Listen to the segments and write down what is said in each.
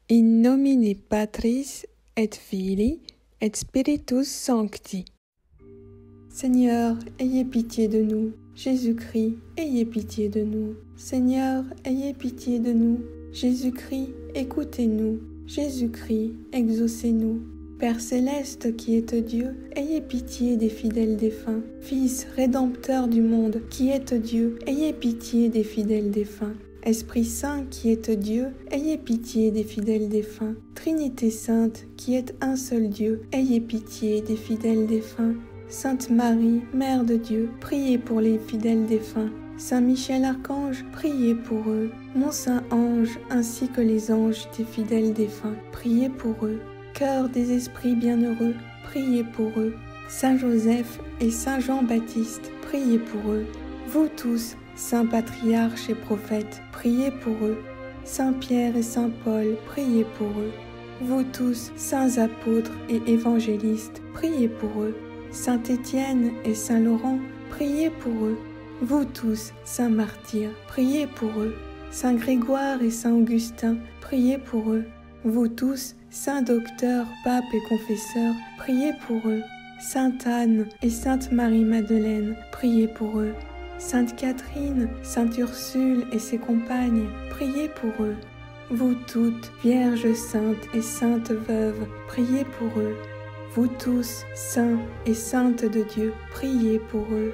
In nomine Patris et Filii et Spiritus Sancti. Seigneur, ayez pitié de nous. Jésus-Christ, ayez pitié de nous. Seigneur, ayez pitié de nous. Jésus-Christ, écoutez-nous. Jésus-Christ, exaucez-nous. Père céleste qui êtes Dieu, ayez pitié des fidèles défunts. Fils rédempteur du monde qui êtes Dieu, ayez pitié des fidèles défunts. Esprit Saint qui êtes Dieu, ayez pitié des fidèles défunts. Trinité Sainte qui êtes un seul Dieu, ayez pitié des fidèles défunts. Sainte Marie, Mère de Dieu, priez pour les fidèles défunts. Saint Michel Archange, priez pour eux. Mon Saint Ange, ainsi que les anges des fidèles défunts, priez pour eux. Cœur des esprits bienheureux, priez pour eux. Saint Joseph et Saint Jean-Baptiste, priez pour eux. Vous tous, saints patriarches et prophètes, priez pour eux. Saint Pierre et Saint Paul, priez pour eux. Vous tous, saints apôtres et évangélistes, priez pour eux. Saint Étienne et Saint Laurent, priez pour eux. Vous tous, saints martyrs, priez pour eux. Saint Grégoire et Saint Augustin, priez pour eux. Vous tous, saints docteurs, papes et confesseurs, priez pour eux. Sainte Anne et Sainte Marie-Madeleine, priez pour eux. Sainte Catherine, Sainte Ursule et ses compagnes, priez pour eux. Vous toutes, Vierges saintes et saintes veuves, priez pour eux. Vous tous, saints et saintes de Dieu, priez pour eux.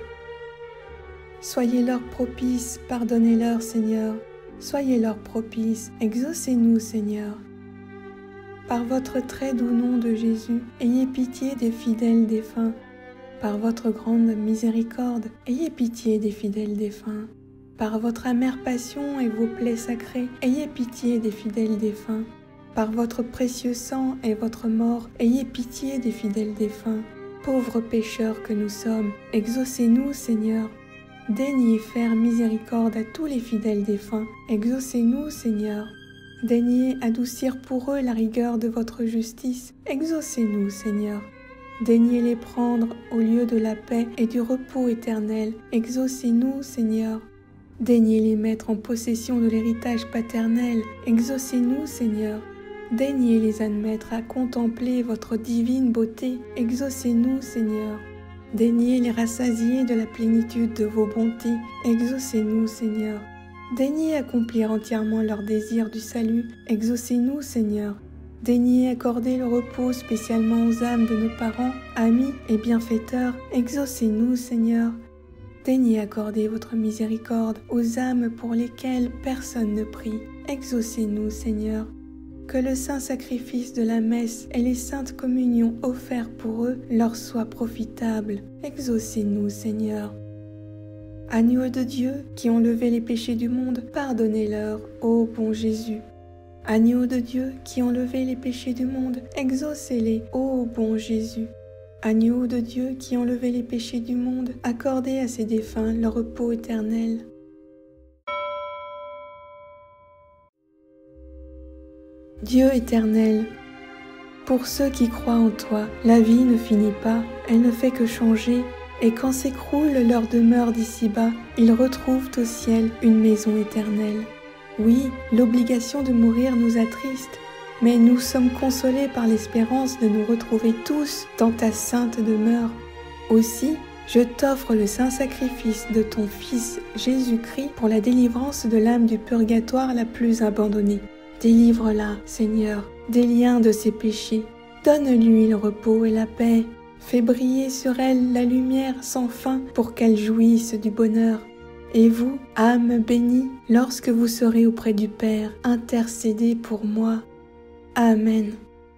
Soyez-leur propices, pardonnez-leur, Seigneur. Soyez-leur propices, exaucez-nous, Seigneur. Par votre très doux nom de Jésus, ayez pitié des fidèles défunts. Par votre grande miséricorde, ayez pitié des fidèles défunts. Par votre amère passion et vos plaies sacrées, ayez pitié des fidèles défunts. Par votre précieux sang et votre mort, ayez pitié des fidèles défunts. Pauvres pécheurs que nous sommes, exaucez-nous, Seigneur. Daignez faire miséricorde à tous les fidèles défunts, exaucez-nous, Seigneur. Daignez adoucir pour eux la rigueur de votre justice, exaucez-nous, Seigneur. Daignez les prendre au lieu de la paix et du repos éternel, exaucez-nous, Seigneur. Daignez les mettre en possession de l'héritage paternel, exaucez-nous, Seigneur. Daignez les admettre à contempler votre divine beauté, exaucez-nous, Seigneur. Daignez les rassasier de la plénitude de vos bontés, exaucez-nous, Seigneur. Daignez accomplir entièrement leur désir du salut, exaucez-nous, Seigneur. Daignez accorder le repos spécialement aux âmes de nos parents, amis et bienfaiteurs, exaucez-nous, Seigneur. Daignez accorder votre miséricorde aux âmes pour lesquelles personne ne prie, exaucez-nous, Seigneur. Que le saint sacrifice de la messe et les saintes communions offertes pour eux leur soient profitables, exaucez-nous, Seigneur. Agneaux de Dieu qui ont levé les péchés du monde, pardonnez-leur, ô bon Jésus. Agneaux de Dieu qui ont levé les péchés du monde, exaucez-les, ô bon Jésus. Agneaux de Dieu qui ont levé les péchés du monde, accordez à ces défunts leur repos éternel. Dieu éternel, pour ceux qui croient en toi, la vie ne finit pas, elle ne fait que changer, et quand s'écroule leur demeure d'ici-bas, ils retrouvent au ciel une maison éternelle. Oui, l'obligation de mourir nous attriste, mais nous sommes consolés par l'espérance de nous retrouver tous dans ta sainte demeure. Aussi, je t'offre le saint sacrifice de ton Fils Jésus-Christ pour la délivrance de l'âme du purgatoire la plus abandonnée. Délivre-la, Seigneur, des liens de ses péchés. Donne-lui le repos et la paix. Fais briller sur elle la lumière sans fin pour qu'elle jouisse du bonheur. Et vous, âme bénie, lorsque vous serez auprès du Père, intercédez pour moi. Amen.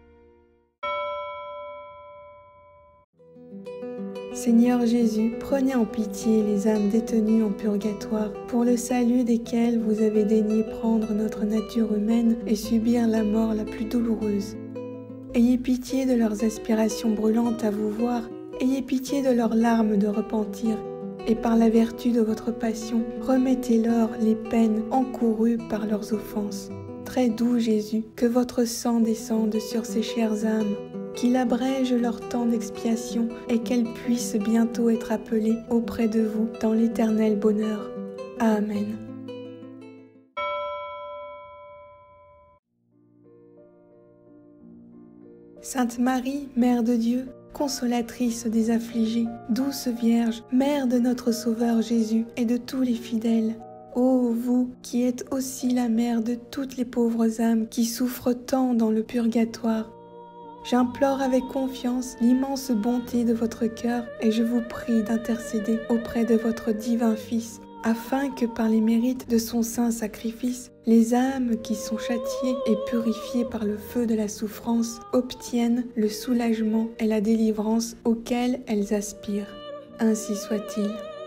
Seigneur Jésus, prenez en pitié les âmes détenues en purgatoire, pour le salut desquelles vous avez daigné prendre notre nature humaine et subir la mort la plus douloureuse. Ayez pitié de leurs aspirations brûlantes à vous voir, ayez pitié de leurs larmes de repentir, et par la vertu de votre passion, remettez-leur les peines encourues par leurs offenses. Très doux Jésus, que votre sang descende sur ces chères âmes, qu'il abrège leur temps d'expiation et qu'elles puissent bientôt être appelées auprès de vous dans l'éternel bonheur. Amen. Sainte Marie, Mère de Dieu, consolatrice des affligés, douce Vierge, Mère de notre Sauveur Jésus et de tous les fidèles, ô vous qui êtes aussi la mère de toutes les pauvres âmes qui souffrent tant dans le purgatoire, j'implore avec confiance l'immense bonté de votre cœur et je vous prie d'intercéder auprès de votre divin Fils, afin que par les mérites de son saint sacrifice, les âmes qui sont châtiées et purifiées par le feu de la souffrance obtiennent le soulagement et la délivrance auxquels elles aspirent. Ainsi soit-il.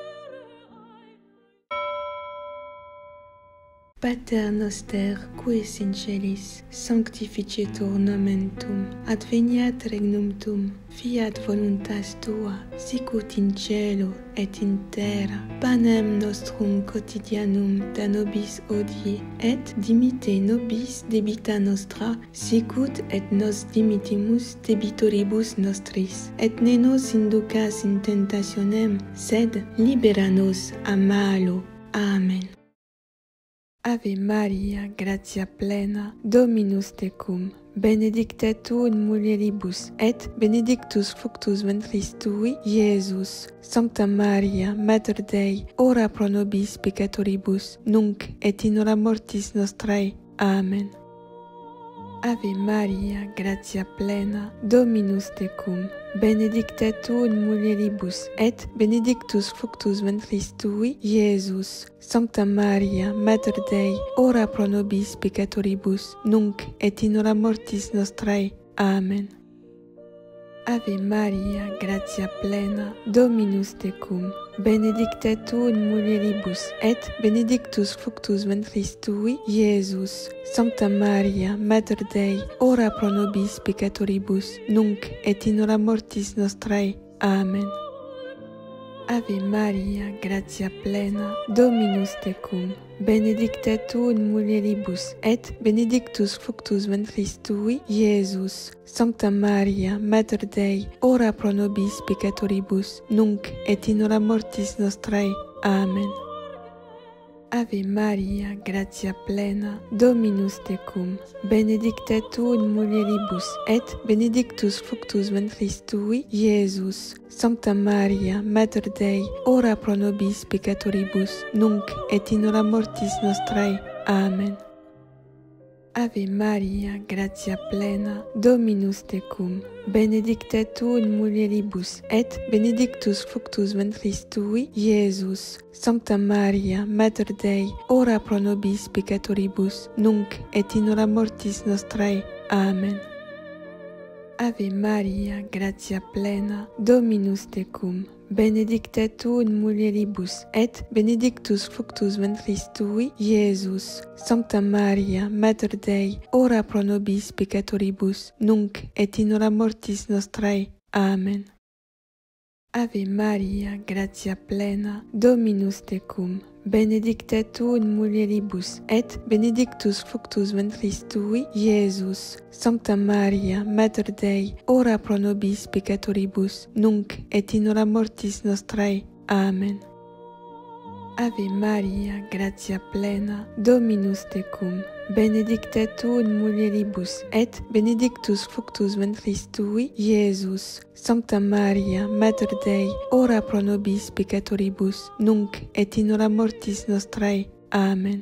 Pater noster, qui es in celis, sanctificetur nomen tuum, adveniat regnum tuum, fiat voluntas tua, sicut in cielo et in terra. Panem nostrum quotidianum da nobis hodie, et dimitte nobis debita nostra, sicut et nos dimittimus debitoribus nostris, et ne nos inducas in tentationem, sed libera nos a malo. Amen. Ave Maria, gratia plena, Dominus tecum, benedicta tu in mulieribus, et benedictus fructus ventris tui, Iesus. Sancta Maria, Mater Dei, ora pro nobis peccatoribus, nunc et in hora mortis nostrae. Amen. Ave Maria, gratia plena, Dominus tecum, benedicta tu in mulieribus, et benedictus fructus ventris tui, Iesus. Sancta Maria, Mater Dei, ora pro nobis peccatoribus, nunc et in hora mortis nostrae. Amen. Ave Maria, gratia plena, Dominus tecum, benedicta tu in mulieribus, et benedictus fructus ventris tui, Iesus. Sancta Maria, Mater Dei, ora pro nobis peccatoribus, nunc et in hora mortis nostrae. Amen. Ave Maria, gratia plena, Dominus tecum, benedicta tu in mulieribus, et benedictus fructus ventris tui, Iesus. Sancta Maria, Mater Dei, ora pro nobis peccatoribus, nunc et in hora mortis nostrae. Amen. Ave Maria, gratia plena, Dominus tecum, benedicta tu in mulieribus, et benedictus fructus ventris tui, Iesus. Sancta Maria, Mater Dei, ora pro nobis peccatoribus, nunc et in hora mortis nostrae. Amen. Ave Maria, gratia plena, Dominus tecum, benedicta tu in mulieribus, et benedictus fructus ventris tui, Iesus. Sancta Maria, Mater Dei, ora pro nobis peccatoribus, nunc et in hora mortis nostrae. Amen. Ave Maria, gratia plena, Dominus tecum, benedicta tu in mulieribus, et benedictus fructus ventris tui, Iesus. Sancta Maria, Mater Dei, ora pro nobis peccatoribus, nunc et in hora mortis nostrae. Amen. Ave Maria, gratia plena, Dominus tecum, benedicta tu in mulieribus, et benedictus fructus ventris tui, Iesus. Sancta Maria, Mater Dei, ora pro nobis peccatoribus, nunc et in hora mortis nostrae. Amen. Ave Maria, gratia plena, Dominus tecum, benedicta tu in mulieribus, et benedictus fructus ventris tui, Iesus. Sancta Maria, Mater Dei, ora pro nobis peccatoribus, nunc et in hora mortis nostrae. Amen.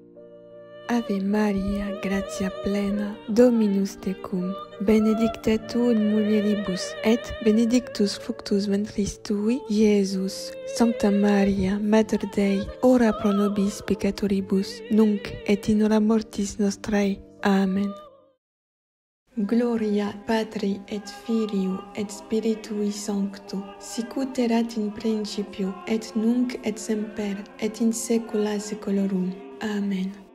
Ave Maria, gratia plena, Dominus tecum, benedicta tu in mulieribus, et benedictus fructus ventris tui, Iesus. Sancta Maria, Mater Dei, ora pro nobis peccatoribus, nunc et in hora mortis nostrae. Amen. Gloria Patri et Filio et Spiritui Sancto, sicut erat in principio, et nunc et semper, et in saecula saeculorum. Amen.